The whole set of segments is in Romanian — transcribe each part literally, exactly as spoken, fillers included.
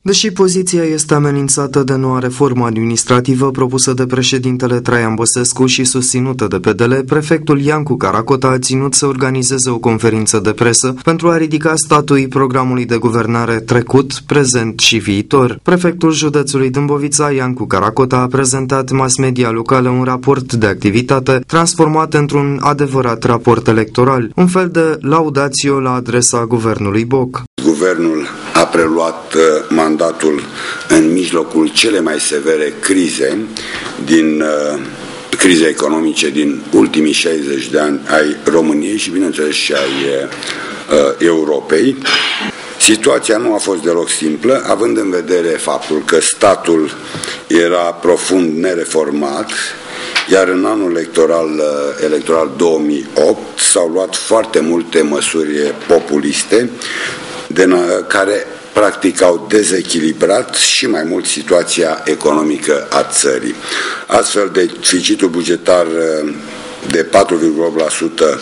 Deși poziția este amenințată de noua reformă administrativă propusă de președintele Traian Băsescu și susținută de P D L, prefectul Iancu Caracota a ținut să organizeze o conferință de presă pentru a ridica statuii programului de guvernare trecut, prezent și viitor. Prefectul județului Dâmbovița, Iancu Caracota, a prezentat mass media locală un raport de activitate transformat într-un adevărat raport electoral, un fel de laudatio la adresa guvernului Boc. Guvernul a preluat mandatul în mijlocul cele mai severe crize din uh, crize economice din ultimii șaizeci de ani ai României și, bineînțeles, și ai uh, Europei. Situația nu a fost deloc simplă, având în vedere faptul că statul era profund nereformat, iar în anul electoral, electoral două mii opt s-au luat foarte multe măsuri populiste de care practic au dezechilibrat și mai mult situația economică a țării. Astfel, deficitul bugetar de patru virgulă opt la sută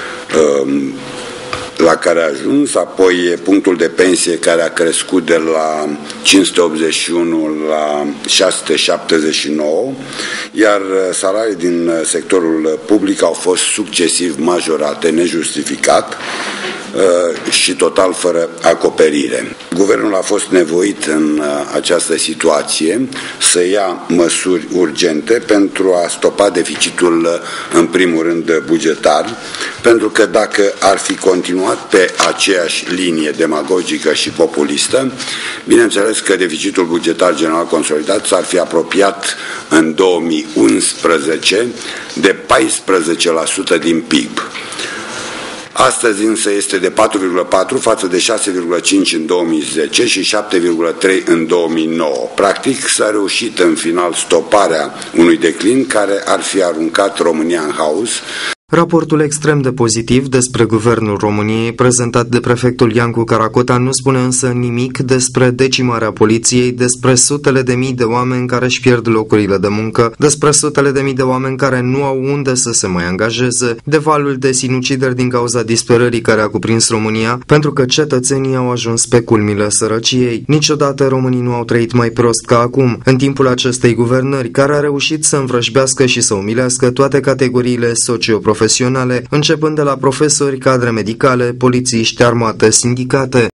la care a ajuns, apoi punctul de pensie care a crescut de la cinci sute optzeci și unu la șase sute șaptezeci și nouă, iar salariile din sectorul public au fost succesiv majorate, nejustificat și total fără acoperire. Guvernul a fost nevoit în această situație să ia măsuri urgente pentru a stopa deficitul, în primul rând bugetar, pentru că dacă ar fi continuat pe aceeași linie demagogică și populistă, bineînțeles că deficitul bugetar general consolidat s-ar fi apropiat în două mii unsprezece de paisprezece la sută din P I B. Astăzi însă este de patru virgulă patru față de șase virgulă cinci în două mii zece și șapte virgulă trei în două mii nouă. Practic s-a reușit în final stoparea unui declin care ar fi aruncat România în haos. Raportul extrem de pozitiv despre guvernul României prezentat de prefectul Iancu Caracota nu spune însă nimic despre decimarea poliției, despre sutele de mii de oameni care își pierd locurile de muncă, despre sutele de mii de oameni care nu au unde să se mai angajeze, de valul de sinucideri din cauza disperării care a cuprins România, pentru că cetățenii au ajuns pe culmile sărăciei. Niciodată românii nu au trăit mai prost ca acum, în timpul acestei guvernări, care a reușit să învrăjbească și să umilească toate categoriile socioprofesionale, începând de la profesori, cadre medicale, polițiști, armate, sindicate.